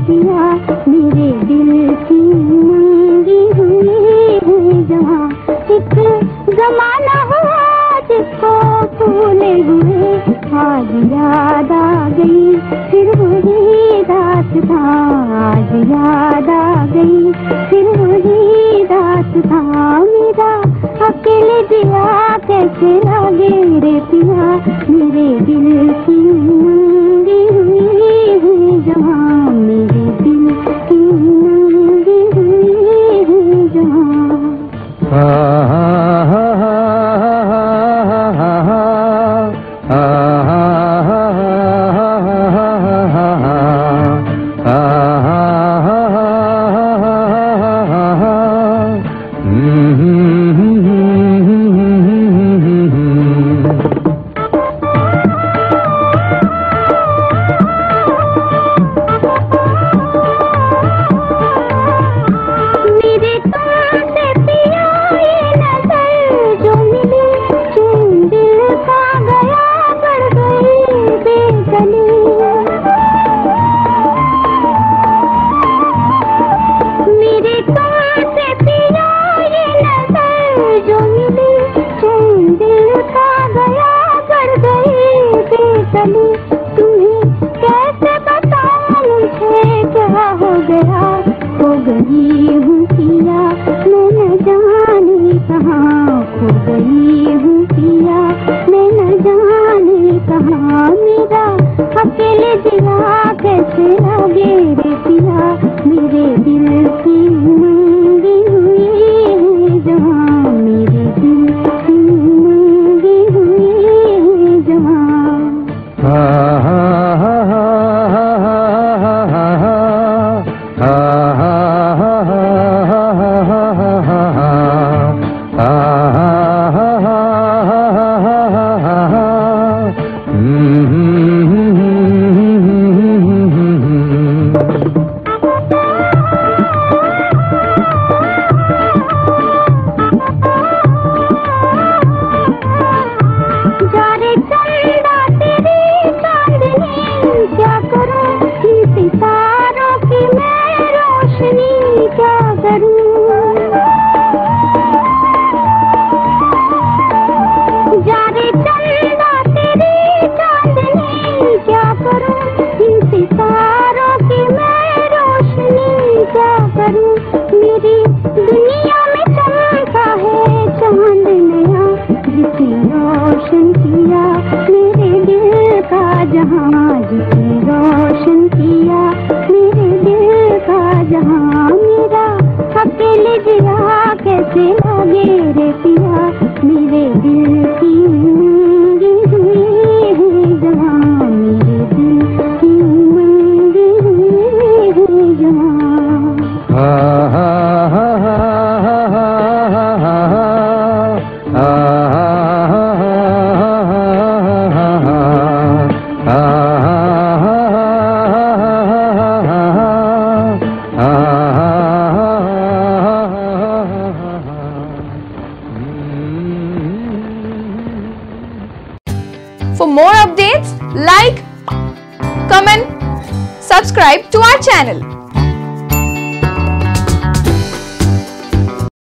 पिया, मेरे दिल की मंगी हुई है जहाँ। एक जमाना हुआ जिसको भूले हुए, आज याद आ गई फिर वही दास्तां। आज याद आ गई फिर वही दास्तां। मेरा अकेले दिया कैसे लागे रे पिया, मेरे दिल की मंगी हुई है जहाँ। मेरे दिल की मंगी हुई है जहाँ। For more updates, like, comment, subscribe to our channel.